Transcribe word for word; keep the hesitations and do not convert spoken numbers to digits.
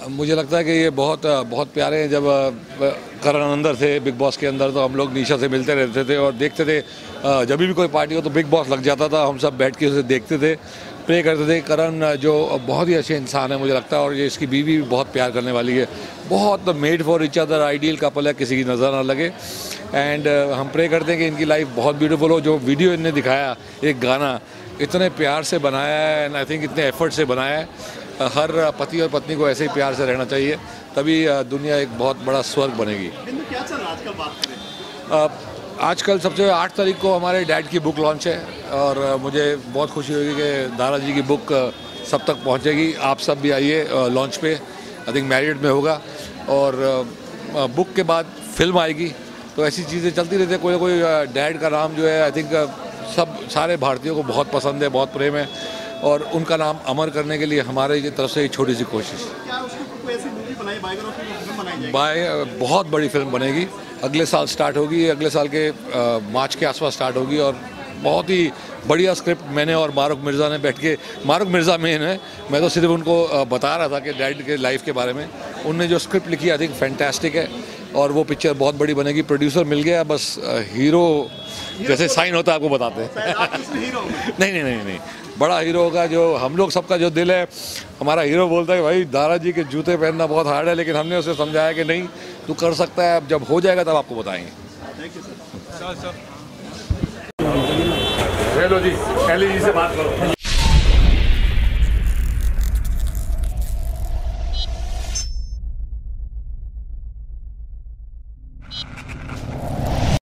मुझे लगता है कि ये बहुत बहुत प्यारे हैं। जब करण अंदर थे बिग बॉस के अंदर तो हम लोग निशा से मिलते रहते थे और देखते थे। जब भी कोई पार्टी हो तो बिग बॉस लग जाता था, हम सब बैठ के उसे देखते थे, प्रे करते थे। करण जो बहुत ही अच्छे इंसान है मुझे लगता है, और ये इसकी बीवी भी बहुत प्यार करने वाली है। बहुत made for each other, ideal couple है, किसी की नज़र ना लगे। एंड हम प्रे करते हैं कि इनकी लाइफ बहुत ब्यूटीफुल हो। जो वीडियो इनने दिखाया, एक गाना इतने प्यार से बनाया है एंड आई थिंक इतने एफर्ट से बनाया है। हर पति और पत्नी को ऐसे ही प्यार से रहना चाहिए, तभी दुनिया एक बहुत बड़ा स्वर्ग बनेगी। क्या चल रहा है आजकल? बात करें आजकल सबसे आठ तारीख को हमारे डैड की बुक लॉन्च है और मुझे बहुत खुशी होगी कि दारा जी की बुक सब तक पहुंचेगी। आप सब भी आइए लॉन्च पे, आई थिंक मैरिड में होगा। और बुक के बाद फिल्म आएगी, तो ऐसी चीज़ें चलती रहती है। कोई ना कोई डैड का नाम जो है आई थिंक सब सारे भारतीयों को बहुत पसंद है, बहुत प्रेम है, और उनका नाम अमर करने के लिए हमारे की तरफ से एक छोटी सी कोशिश। क्या उसकी कोई ऐसी मूवी बनाई, बायोग्राफी फिल्म बनाई जाएगी? बाय बहुत बड़ी फिल्म बनेगी, अगले साल स्टार्ट होगी, अगले साल के आ, मार्च के आसपास स्टार्ट होगी। और बहुत ही बढ़िया स्क्रिप्ट मैंने और मारुख मिर्ज़ा ने बैठ के, मारुख मिर्ज़ा मेन है, मैं तो सिर्फ उनको बता रहा था कि डैड के लाइफ के बारे में। उनने जो स्क्रिप्ट लिखी आई थिंक फैंटास्टिक है और वो पिक्चर बहुत बड़ी बनेगी। प्रोड्यूसर मिल गया, बस हीरो जैसे साइन होता है आपको बताते हैं। नहीं नहीं नहीं नहीं बड़ा हीरो होगा, जो हम लोग सबका जो दिल है। हमारा हीरो बोलता है भाई दारा जी के जूते पहनना बहुत हार्ड है, लेकिन हमने उसे समझाया कि नहीं, तू कर सकता है, अब जब हो जाएगा तब आपको बताएंगे। Thank you sir. हेलो जी, एली जी से बात करो।